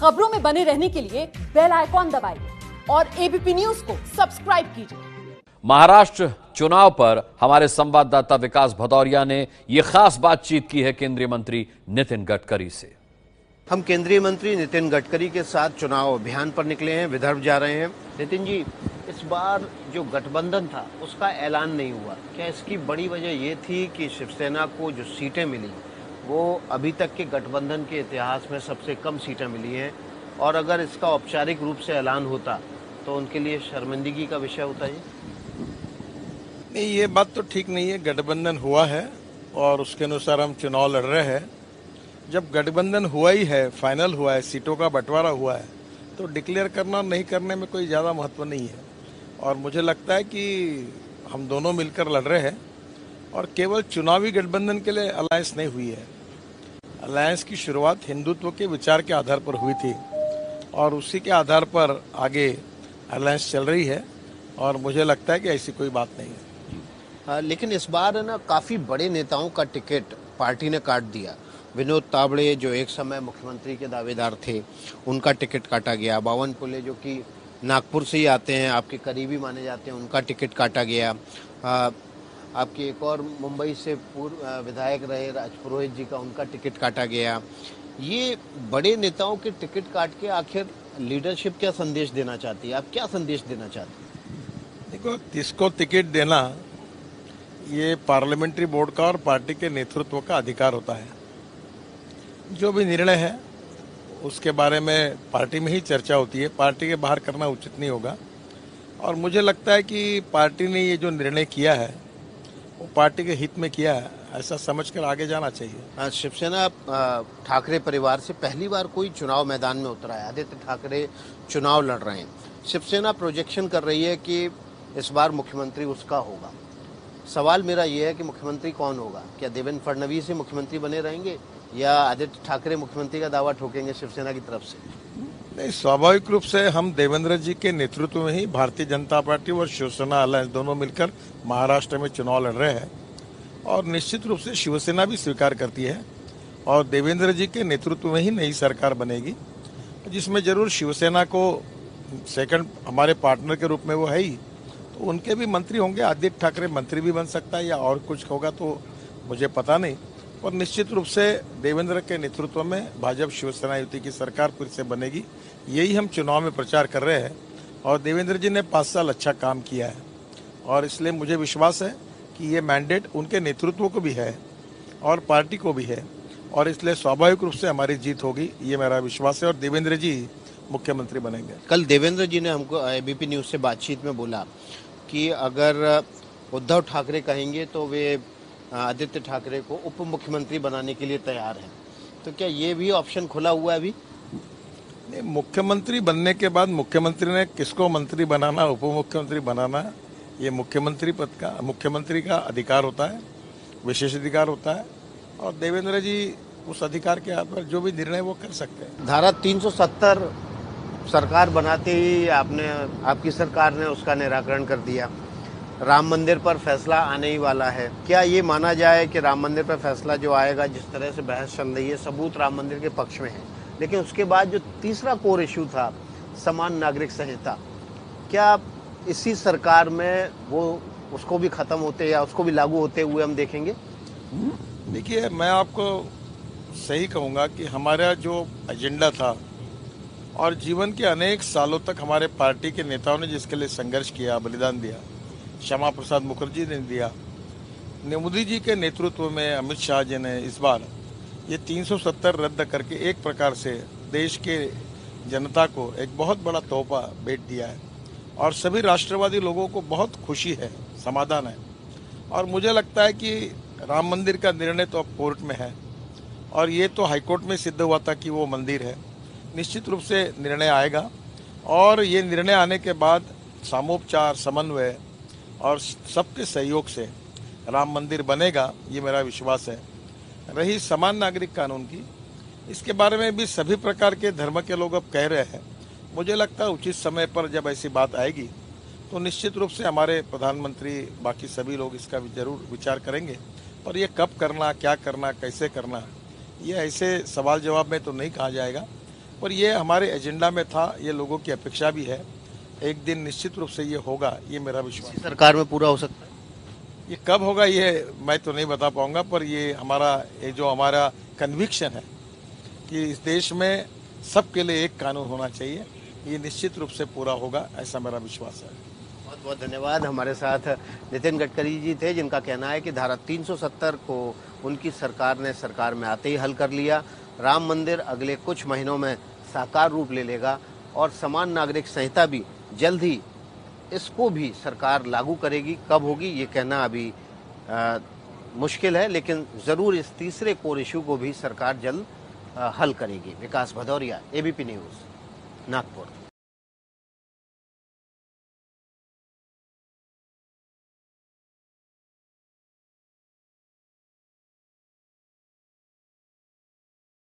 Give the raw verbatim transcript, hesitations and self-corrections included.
खबरों में बने रहने के लिए बेल आइकॉन दबाइए और एबीपी न्यूज को सब्सक्राइब कीजिए। महाराष्ट्र चुनाव पर हमारे संवाददाता विकास भदौरिया ने यह खास बातचीत की है केंद्रीय मंत्री नितिन गडकरी से। हम केंद्रीय मंत्री नितिन गडकरी के साथ चुनाव अभियान पर निकले हैं, विदर्भ जा रहे हैं। नितिन जी, इस बार जो गठबंधन था उसका ऐलान नहीं हुआ, क्या इसकी बड़ी वजह ये थी कि शिवसेना को जो सीटें मिली वो अभी तक के गठबंधन के इतिहास में सबसे कम सीटें मिली हैं, और अगर इसका औपचारिक रूप से ऐलान होता तो उनके लिए शर्मिंदगी का विषय होता है? नहीं, ये बात तो ठीक नहीं है। गठबंधन हुआ है और उसके अनुसार हम चुनाव लड़ रहे हैं। जब गठबंधन हुआ ही है, फाइनल हुआ है, सीटों का बंटवारा हुआ है, तो डिक्लेयर करना और नहीं करने में कोई ज़्यादा महत्व नहीं है। और मुझे लगता है कि हम दोनों मिलकर लड़ रहे हैं और केवल चुनावी गठबंधन के लिए अलायंस नहीं हुई है। अलायंस की शुरुआत हिंदुत्व के विचार के आधार पर हुई थी और उसी के आधार पर आगे अलायंस चल रही है, और मुझे लगता है कि ऐसी कोई बात नहीं है। आ, लेकिन इस बार ना काफ़ी बड़े नेताओं का टिकट पार्टी ने काट दिया। विनोद तावड़े जो एक समय मुख्यमंत्री के दावेदार थे, उनका टिकट काटा गया। बावनकुले जो कि नागपुर से ही आते हैं, आपके करीबी माने जाते हैं, उनका टिकट काटा गया। आ, आपके एक और मुंबई से पूर्व विधायक रहे राजपुरोहित जी का, उनका टिकट काटा गया। ये बड़े नेताओं के टिकट काट के आखिर लीडरशिप क्या संदेश देना चाहती है? आप क्या संदेश देना चाहते हैं? देखो, किसको टिकट देना ये पार्लियामेंट्री बोर्ड का और पार्टी के नेतृत्व का अधिकार होता है। जो भी निर्णय है उसके बारे में पार्टी में ही चर्चा होती है, पार्टी के बाहर करना उचित नहीं होगा। और मुझे लगता है कि पार्टी ने ये जो निर्णय किया है वो पार्टी के हित में किया है, ऐसा समझकर आगे जाना चाहिए। शिवसेना ठाकरे परिवार से पहली बार कोई चुनाव मैदान में उतरा है। आदित्य ठाकरे चुनाव लड़ रहे हैं। शिवसेना प्रोजेक्शन कर रही है कि इस बार मुख्यमंत्री उसका होगा। सवाल मेरा ये है कि मुख्यमंत्री कौन होगा? क्या देवेंद्र फडणवीस ही मुख्यमंत्री बने रहेंगे या आदित्य ठाकरे मुख्यमंत्री का दावा ठोकेंगे शिवसेना की तरफ से? नहीं, स्वाभाविक रूप से हम देवेंद्र जी के नेतृत्व में ही भारतीय जनता पार्टी और शिवसेना अलायंस दोनों मिलकर महाराष्ट्र में चुनाव लड़ रहे हैं, और निश्चित रूप से शिवसेना भी स्वीकार करती है और देवेंद्र जी के नेतृत्व में ही नई सरकार बनेगी, जिसमें जरूर शिवसेना को सेकंड हमारे पार्टनर के रूप में वो है ही, तो उनके भी मंत्री होंगे। आदित्य ठाकरे मंत्री भी बन सकता है या और कुछ होगा तो मुझे पता नहीं। और निश्चित रूप से देवेंद्र के नेतृत्व में भाजपा शिवसेना युति की सरकार फिर से बनेगी, यही हम चुनाव में प्रचार कर रहे हैं। और देवेंद्र जी ने पाँच साल अच्छा काम किया है और इसलिए मुझे विश्वास है कि ये मैंडेट उनके नेतृत्व को भी है और पार्टी को भी है, और इसलिए स्वाभाविक रूप से हमारी जीत होगी, ये मेरा विश्वास है। और देवेंद्र जी मुख्यमंत्री बनेंगे। कल देवेंद्र जी ने हमको एबीपी न्यूज से बातचीत में बोला कि अगर उद्धव ठाकरे कहेंगे तो वे आदित्य ठाकरे को उप मुख्यमंत्री बनाने के लिए तैयार हैं। तो क्या ये भी ऑप्शन खुला हुआ है अभी? नहीं, मुख्यमंत्री बनने के बाद मुख्यमंत्री ने किसको मंत्री बनाना, उप मुख्यमंत्री बनाना, ये मुख्यमंत्री पद का मुख्यमंत्री का अधिकार होता है, विशेष अधिकार होता है, और देवेंद्र जी उस अधिकार के आधार पर जो भी निर्णय वो कर सकते हैं। धारा तीन सौ सत्तर सरकार बनाते ही आपने आपकी सरकार ने उसका निराकरण कर दिया। राम मंदिर पर फैसला आने ही वाला है। क्या ये माना जाए कि राम मंदिर पर फैसला जो आएगा, जिस तरह से बहस चल रही है, सबूत राम मंदिर के पक्ष में है, लेकिन उसके बाद जो तीसरा कोर इशू था समान नागरिक संहिता, क्या इसी सरकार में वो उसको भी खत्म होते या उसको भी लागू होते हुए हम देखेंगे? देखिए, मैं आपको सही कहूँगा कि हमारा जो एजेंडा था और जीवन के अनेक सालों तक हमारे पार्टी के नेताओं ने जिसके लिए संघर्ष किया, बलिदान दिया, श्यामा प्रसाद मुखर्जी ने दिया, मोदी जी के नेतृत्व में अमित शाह जी ने इस बार ये तीन सौ सत्तर रद्द करके एक प्रकार से देश के जनता को एक बहुत बड़ा तोहफा भेंट दिया है, और सभी राष्ट्रवादी लोगों को बहुत खुशी है, समाधान है। और मुझे लगता है कि राम मंदिर का निर्णय तो अब कोर्ट में है और ये तो हाईकोर्ट में सिद्ध हुआ था कि वो मंदिर है। निश्चित रूप से निर्णय आएगा और ये निर्णय आने के बाद सामोपचार, समन्वय और सबके सहयोग से राम मंदिर बनेगा, ये मेरा विश्वास है। रही समान नागरिक कानून की, इसके बारे में भी सभी प्रकार के धर्म के लोग अब कह रहे हैं। मुझे लगता है उचित समय पर जब ऐसी बात आएगी तो निश्चित रूप से हमारे प्रधानमंत्री, बाकी सभी लोग इसका जरूर विचार करेंगे। पर ये कब करना, क्या करना, कैसे करना, ये ऐसे सवाल जवाब में तो नहीं कहा जाएगा। और ये हमारे एजेंडा में था, ये लोगों की अपेक्षा भी है। एक दिन निश्चित रूप से ये होगा, ये मेरा विश्वास है। सरकार में पूरा हो सकता है। ये कब होगा ये मैं तो नहीं बता पाऊंगा, पर ये हमारा ये जो हमारा कन्विक्शन है कि इस देश में सबके लिए एक कानून होना चाहिए, ये निश्चित रूप से पूरा होगा, ऐसा मेरा विश्वास है। बहुत बहुत धन्यवाद। हमारे साथ नितिन गडकरी जी थे, जिनका कहना है कि धारा तीन सौ सत्तर को उनकी सरकार ने सरकार में आते ही हल कर लिया। राम मंदिर अगले कुछ महीनों में साकार रूप ले लेगा और समान नागरिक संहिता भी जल्द ही इसको भी सरकार लागू करेगी। कब होगी ये कहना अभी आ, मुश्किल है, लेकिन ज़रूर इस तीसरे कोर इशू को भी सरकार जल्द आ, हल करेगी। Vikas Bhadauria, ABP News, Nagpur.